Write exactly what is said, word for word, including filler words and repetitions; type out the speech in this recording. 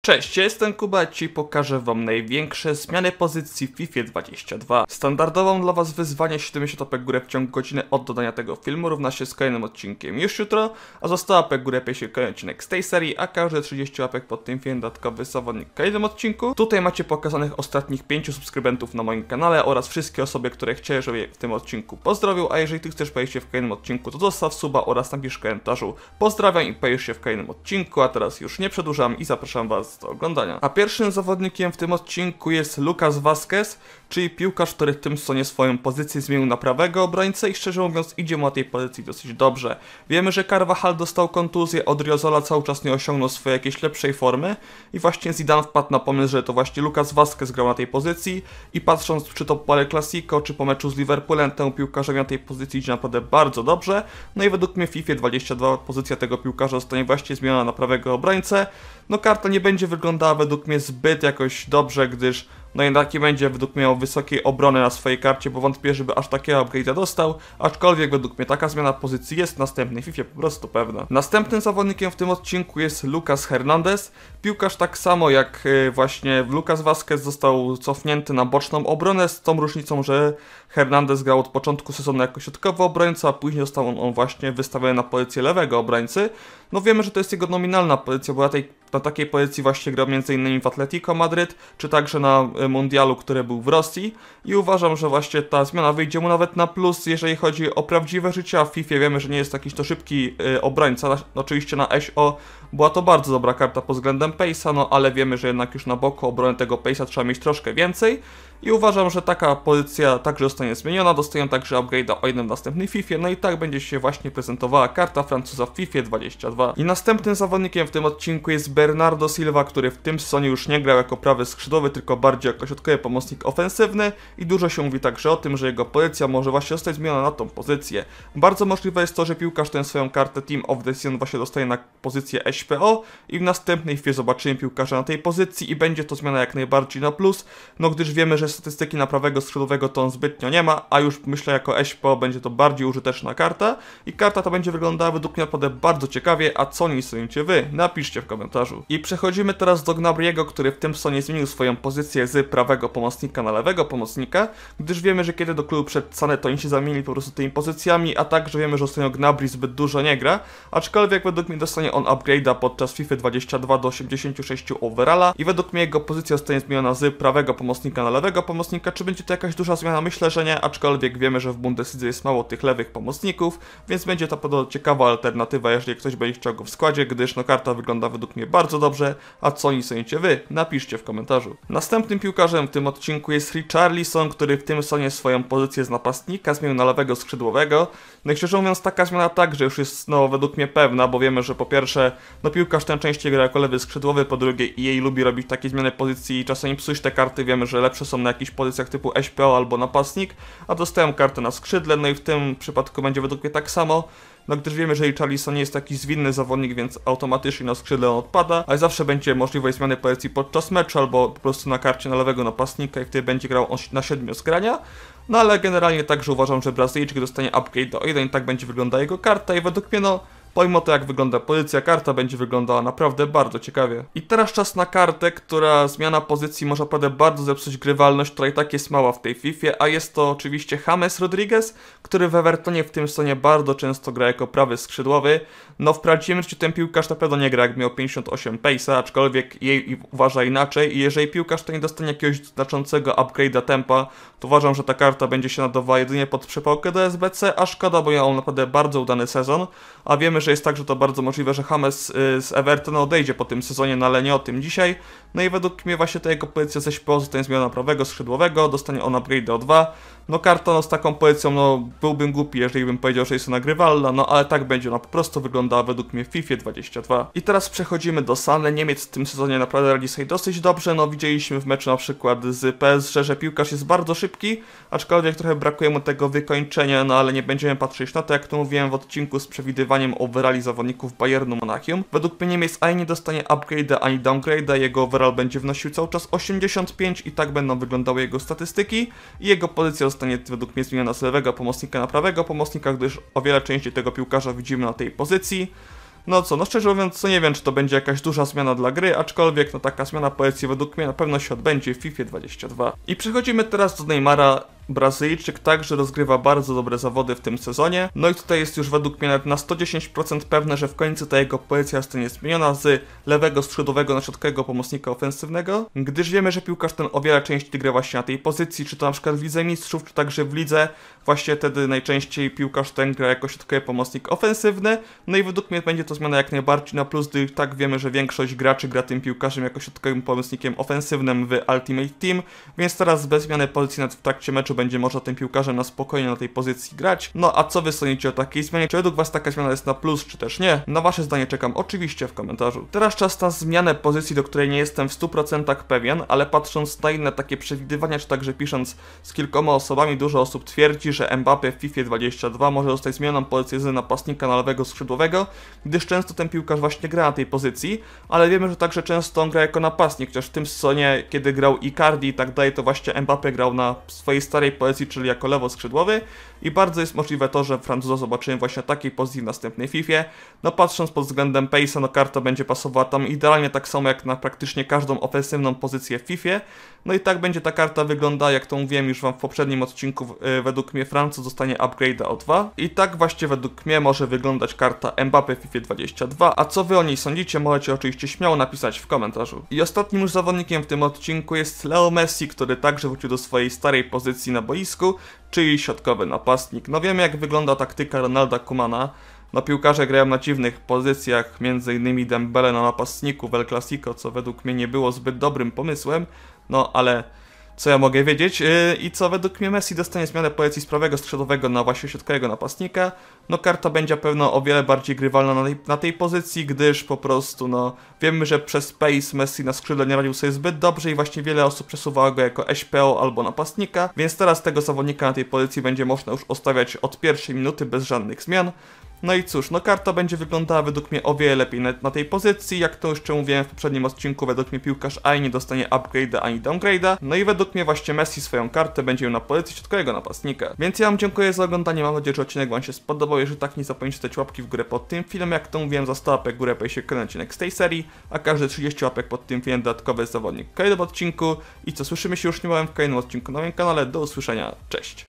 Cześć, ja jestem Kuba, dzisiaj pokażę wam największe zmiany pozycji w FIFA dwadzieścia dwa. Standardową dla was wyzwanie siedemdziesiąt łapek w górę w ciągu godziny od dodania tego filmu równa się z kolejnym odcinkiem już jutro, a za sto łapek w górę piesie się kolejny odcinek z tej serii, a każde trzydzieści łapek pod tym filmem dodatkowy zawodnik w kolejnym odcinku. Tutaj macie pokazanych ostatnich pięciu subskrybentów na moim kanale oraz wszystkie osoby, które chciały, żeby je w tym odcinku pozdrowił, a jeżeli ty chcesz pojawić się w kolejnym odcinku, to zostaw suba oraz napisz w komentarzu pozdrawiam i pojawisz się w kolejnym odcinku, a teraz już nie przedłużam i zapraszam was do oglądania. A pierwszym zawodnikiem w tym odcinku jest Lucas Vazquez, czyli piłkarz, który w tym sezonie swoją pozycję zmienił na prawego obrońcę i szczerze mówiąc idzie mu na tej pozycji dosyć dobrze. Wiemy, że Carvajal dostał kontuzję, Odriozola cały czas nie osiągnął swojej jakiejś lepszej formy i właśnie Zidane wpadł na pomysł, że to właśnie Lucas Vazquez grał na tej pozycji i patrząc czy to po El Clasico, czy po meczu z Liverpoolem, temu piłkarzowi na tej pozycji idzie naprawdę bardzo dobrze. No i według mnie w FIFA dwadzieścia dwa pozycja tego piłkarza zostanie właśnie zmieniona na prawego obrońcę. No karta nie będzie wyglądała według mnie zbyt jakoś dobrze, gdyż no jednak nie będzie według mnie miał wysokiej obrony na swojej karcie, bo wątpię, żeby aż takiego upgrade'a dostał, aczkolwiek według mnie taka zmiana pozycji jest w następnej FIFA po prostu pewna. Następnym zawodnikiem w tym odcinku jest Lucas Hernandez. Piłkarz tak samo jak yy, właśnie Lucas Vazquez został cofnięty na boczną obronę, z tą różnicą, że Hernandez grał od początku sezonu jako środkowy obrońca, a później został on, on właśnie wystawiony na pozycję lewego obrońcy. No wiemy, że to jest jego nominalna pozycja, bo na, tej, na takiej pozycji właśnie grał między innymi w Atletico Madryt, czy także na mundialu, który był w Rosji i uważam, że właśnie ta zmiana wyjdzie mu nawet na plus, jeżeli chodzi o prawdziwe życie, a w FIFA wiemy, że nie jest jakiś to szybki y, obrońca, na, oczywiście na S O była to bardzo dobra karta pod względem pace'a, no ale wiemy, że jednak już na boku obrony tego pace'a trzeba mieć troszkę więcej i uważam, że taka pozycja także zostanie zmieniona, dostają także upgrade'a o jednym w następnej FIFA, no i tak będzie się właśnie prezentowała karta Francuza w FIFA dwadzieścia dwa. I następnym zawodnikiem w tym odcinku jest Bernardo Silva, który w tym sezonie już nie grał jako prawy skrzydłowy, tylko bardziej jako środkowy pomocnik ofensywny i dużo się mówi także o tym, że jego pozycja może właśnie zostać zmieniona na tą pozycję. Bardzo możliwe jest to, że piłkarz ten swoją kartę Team of the Season właśnie dostaje na pozycję S P O i w następnej chwili zobaczymy piłkarza na tej pozycji i będzie to zmiana jak najbardziej na plus, no gdyż wiemy, że statystyki na prawego skrzydłowego to on zbytnio nie ma, a już myślę jako S P O będzie to bardziej użyteczna karta i karta ta będzie wyglądała według mnie naprawdę bardzo ciekawie, a co nie sądzicie wy? Napiszcie w komentarzu. I przechodzimy teraz do Gnabry'ego, który w tym sezonie zmienił swoją pozycję z prawego pomocnika na lewego pomocnika, gdyż wiemy, że kiedy do klubu przed Sané to oni się zamienili po prostu tymi pozycjami, a także wiemy, że ostatnio Gnabry zbyt dużo nie gra, aczkolwiek według mnie dostanie on upgrade'a podczas FIFA dwadzieścia dwa do osiemdziesięciu sześciu overalla i według mnie jego pozycja zostanie zmieniona z prawego pomocnika na lewego pomocnika. Czy będzie to jakaś duża zmiana? Myślę, że nie, aczkolwiek wiemy, że w Bundeslidze jest mało tych lewych pomocników, więc będzie to podobno ciekawa alternatywa, jeżeli ktoś będzie chciał go w składzie, gdyż no karta wygląda według mnie bardzo dobrze, a co nie sądzicie wy? Napiszcie w komentarzu. Następnym piłkarzem w tym odcinku jest Richarlison, który w tym sezonie swoją pozycję z napastnika zmienił na lewego skrzydłowego. No i szczerze mówiąc taka zmiana także już jest no według mnie pewna, bo wiemy, że po pierwsze no piłkarz ten częściej gra jako lewy skrzydłowy, po drugie i jej lubi robić takie zmiany pozycji i czasami psuć te karty, wiemy, że lepsze są na jakichś pozycjach typu S P O albo napastnik, a dostałem kartę na skrzydle, no i w tym przypadku będzie według mnie tak samo. No gdyż wiemy, że Richarlison nie jest taki zwinny zawodnik, więc automatycznie na skrzydle on odpada, ale zawsze będzie możliwość zmiany pozycji podczas meczu albo po prostu na karcie na lewego napastnika i wtedy będzie grał on na siedmiu zgrania. No ale generalnie także uważam, że Brazylijczyk dostanie upgrade do jeden i tak będzie wyglądała jego karta i według mnie no pomimo to jak wygląda pozycja, karta będzie wyglądała naprawdę bardzo ciekawie. I teraz czas na kartę, która zmiana pozycji może naprawdę bardzo zepsuć grywalność, która i tak jest mała w tej FIFA, a jest to oczywiście James Rodriguez, który w Evertonie w tym sezonie bardzo często gra jako prawy skrzydłowy. No w prawdziwym życiu ten piłkarz na pewno nie gra jak miał pięćdziesiąt osiem pace'a, aczkolwiek jej uważa inaczej i jeżeli piłkarz to nie dostanie jakiegoś znaczącego upgrade'a tempa, to uważam, że ta karta będzie się nadawała jedynie pod przepałkę do S B C, a szkoda, bo miał naprawdę bardzo udany sezon, a wiemy, że jest tak, że to bardzo możliwe, że James z Evertonu odejdzie po tym sezonie, no ale nie o tym dzisiaj. No i według mnie właśnie ta jego pozycja ze S P O zostanie zmieniona na prawego skrzydłowego, dostanie on upgrade o dwa. No karta no z taką pozycją, no byłbym głupi, jeżeli bym powiedział, że jest to nagrywalna, no ale tak będzie ona po prostu wyglądała według mnie w FIFA dwadzieścia dwa. I teraz przechodzimy do Sané. Niemiec w tym sezonie naprawdę radzi sobie dosyć dobrze, no widzieliśmy w meczu na przykład z P S G, że piłkarz jest bardzo szybki, aczkolwiek trochę brakuje mu tego wykończenia, no ale nie będziemy patrzeć na to, jak to mówiłem w odcinku z przewidywaniem overalli zawodników Bayernu Monachium. Według mnie Niemiec ani nie dostanie upgrade'a, ani downgrade'a, jego overall będzie wnosił cały czas osiemdziesiąt pięć i tak będą wyglądały jego statystyki i jego pozycja zostanie według mnie zmieniona z lewego pomocnika na prawego pomocnika, gdyż o wiele częściej tego piłkarza widzimy na tej pozycji. No co, no szczerze mówiąc, to nie wiem, czy to będzie jakaś duża zmiana dla gry, aczkolwiek no taka zmiana pozycji według mnie na pewno się odbędzie w FIFA dwadzieścia dwa. I przechodzimy teraz do Neymara. Brazylijczyk także rozgrywa bardzo dobre zawody w tym sezonie, no i tutaj jest już według mnie na sto dziesięć procent pewne, że w końcu ta jego pozycja zostanie zmieniona z lewego skrzydłowego na środkowego pomocnika ofensywnego, gdyż wiemy, że piłkarz ten o wiele częściej gra właśnie na tej pozycji, czy to na przykład w Lidze Mistrzów, czy także w lidze, właśnie wtedy najczęściej piłkarz ten gra jako środkowy pomocnik ofensywny, no i według mnie będzie to zmiana jak najbardziej na plus, gdy tak wiemy, że większość graczy gra tym piłkarzem jako środkowym pomocnikiem ofensywnym w Ultimate Team, więc teraz bez zmiany pozycji w trakcie meczu będzie można tym piłkarzem na spokojnie na tej pozycji grać. No a co wy sądzicie o takiej zmianie? Czy według was taka zmiana jest na plus, czy też nie? Na wasze zdanie czekam oczywiście w komentarzu. Teraz czas na zmianę pozycji, do której nie jestem w stu procentach pewien, ale patrząc na inne takie przewidywania, czy także pisząc z kilkoma osobami, dużo osób twierdzi, że Mbappé w FIFA dwadzieścia dwa może zostać zmienioną pozycję z napastnika na lewego skrzydłowego, gdyż często ten piłkarz właśnie gra na tej pozycji, ale wiemy, że także często on gra jako napastnik, chociaż w tym sezonie, kiedy grał Icardi i tak dalej, to właśnie Mbappé grał na swojej starej pozycji, czyli jako lewo skrzydłowy i bardzo jest możliwe to, że Francuza zobaczymy właśnie takiej pozycji w następnej Fifie. No patrząc pod względem pace'a, no karta będzie pasowała tam idealnie tak samo jak na praktycznie każdą ofensywną pozycję w Fifie. No i tak będzie ta karta wyglądała, jak to mówiłem już wam w poprzednim odcinku, yy, według mnie Francuz dostanie upgrade'a o dwa. I tak właśnie według mnie może wyglądać karta Mbappé w FIFA dwadzieścia dwa, a co wy o niej sądzicie, możecie oczywiście śmiało napisać w komentarzu. I ostatnim już zawodnikiem w tym odcinku jest Leo Messi, który także wrócił do swojej starej pozycji na boisku, czyli środkowy napastnik. No wiemy jak wygląda taktyka Ronalda Koemana. No piłkarze grają na dziwnych pozycjach, między innymi Dembele na napastniku w El Clasico, co według mnie nie było zbyt dobrym pomysłem, no ale co ja mogę wiedzieć? Yy, I co według mnie Messi dostanie zmianę pozycji z prawego skrzydłowego na właśnie środkowego napastnika. No karta będzie pewno o wiele bardziej grywalna na tej, na tej pozycji, gdyż po prostu no wiemy, że przez pace Messi na skrzydle nie radził sobie zbyt dobrze i właśnie wiele osób przesuwało go jako S P O albo napastnika, więc teraz tego zawodnika na tej pozycji będzie można już ustawiać od pierwszej minuty bez żadnych zmian. No i cóż, no karta będzie wyglądała według mnie o wiele lepiej na, na tej pozycji, jak to już mówiłem w poprzednim odcinku, według mnie piłkarz ani nie dostanie upgrade'a, ani downgrade'a, no i według mnie właśnie Messi swoją kartę będzie miał na pozycji środkowego napastnika. Więc ja wam dziękuję za oglądanie, mam nadzieję, że odcinek wam się spodobał, jeżeli tak nie zapomnijcie dać łapki w górę pod tym filmem, jak to mówiłem, za sto łapek w górę pojawi się kolejny odcinek z tej serii, a każde trzydzieści łapek pod tym filmem dodatkowy zawodnik w kolejnym odcinku i co, słyszymy się już niebawem w kolejnym odcinku na moim kanale, do usłyszenia, cześć!